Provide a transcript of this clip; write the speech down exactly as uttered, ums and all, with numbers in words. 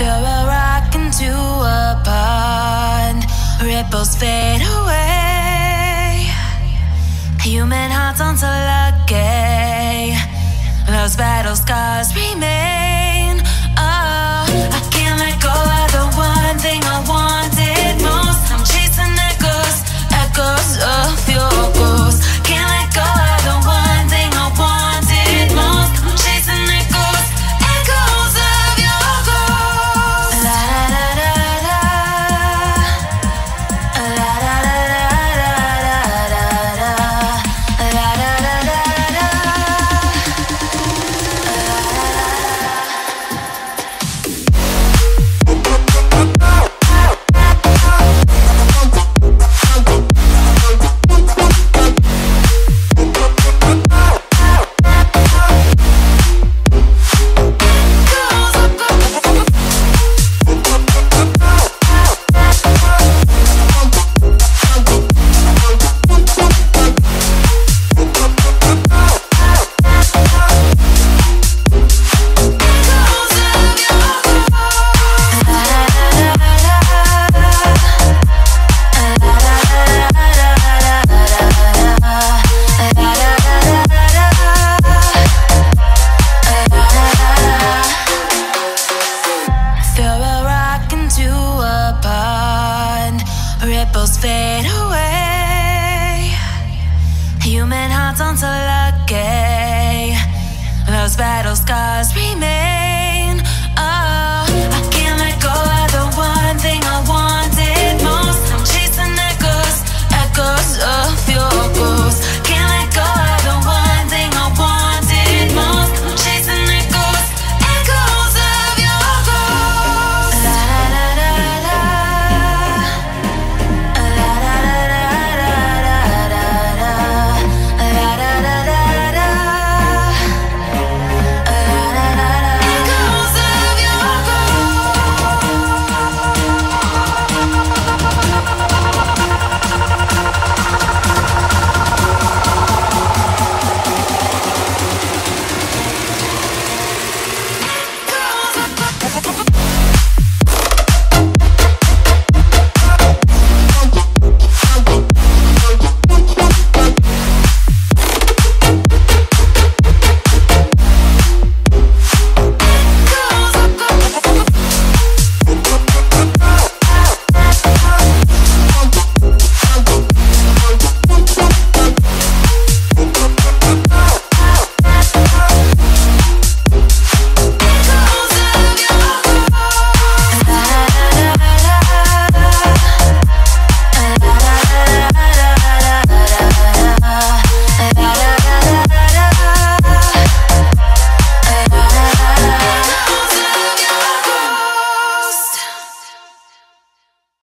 Ripples fade away. Human hearts aren't so lucky. Love's battle scars remain. Oh, I can't let go of the one thing I wanted most. I'm chasing echoes, echoes of your ghost. Can't let go of the one thing I wanted most. I'm chasing echoes, echoes of your ghost. La da da da da. La da da da da da da. La da da da da. Ripples fade away. Human hearts aren't so lucky. Love's battle scars remain.